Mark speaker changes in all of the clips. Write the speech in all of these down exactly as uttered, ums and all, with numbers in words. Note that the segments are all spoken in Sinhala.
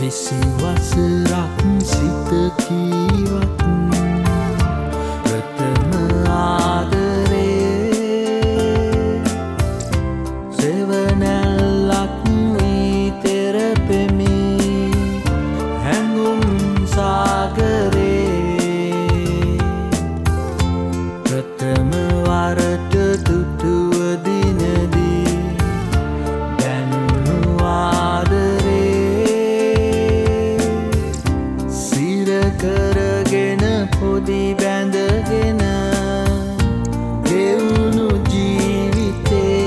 Speaker 1: විසි වසරක් සිත කීවත් ප්‍රථම ආදරේ සෙවණැල්ලක් වී තෙරපෙමි හැඟුම් සාගරේ ප්‍රථම වරට දුටුව දිනදී දැනුණු ආදරේ සිර කරගෙන පොඩි බැඳගෙන ගෙවුණු ජීවිතේ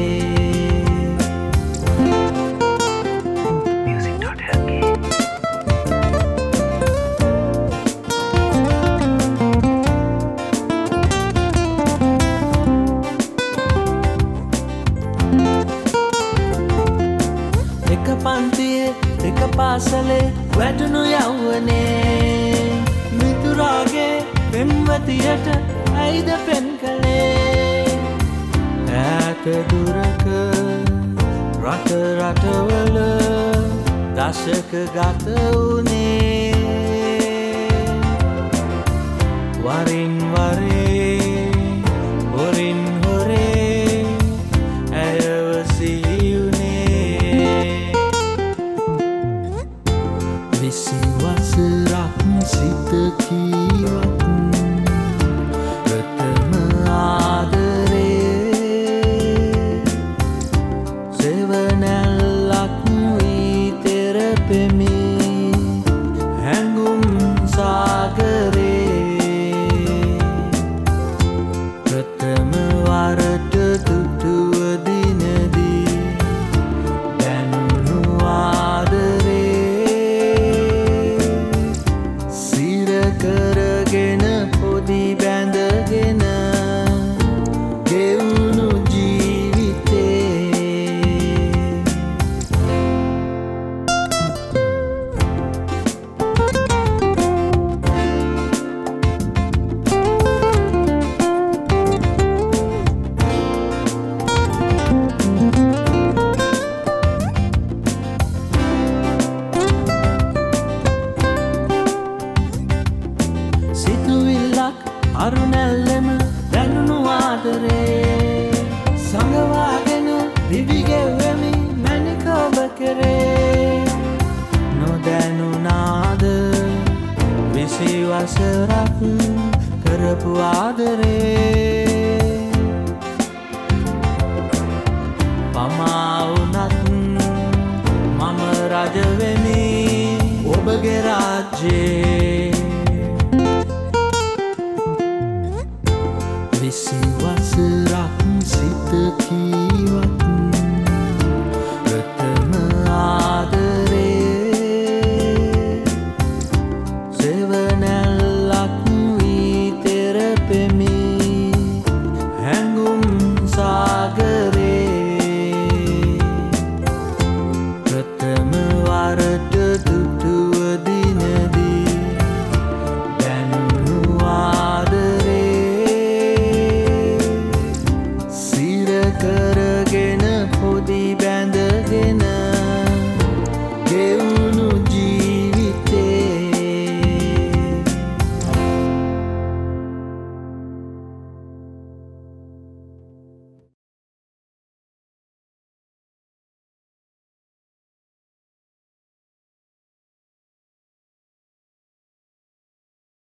Speaker 1: එක පන්තියේ එක පාසලේ වැඩුණු යවුවනේ මිතුරාගේ පෙම්වතියට ඇයිද පෙන් කළේ ඈත දුරක රට රටවල දශක ගත වුණේ වරින් වරේ හොරින් හොරේ ඇයව සිහියුනේ විසි වසරක් සිත කීවත් ප්‍රථම ආදරේ සෙවණැල්ලක් වී තෙරපෙමි හැඟුම් සාගරේ ප්‍රථම වරට දුටුව දිනදී දැනුණු ආදරේ සිර කරගෙන පොඩි බැඳගෙන ගෙවුණු ජීවිතේ සිතුවිල්ලක් අරුණැල්ලෙම දැනුණු ආදරේ සඟවාගෙන දිවි ගෙවෙමි මැණික ඔබ කෙරේ නොදැනුණාද විසි වසරක් කරපු ආදරේ පමා වුණත් මම රජ වෙමි ඔබගේ රාජ්‍යයේ විසි වසරක් සිත කීවත්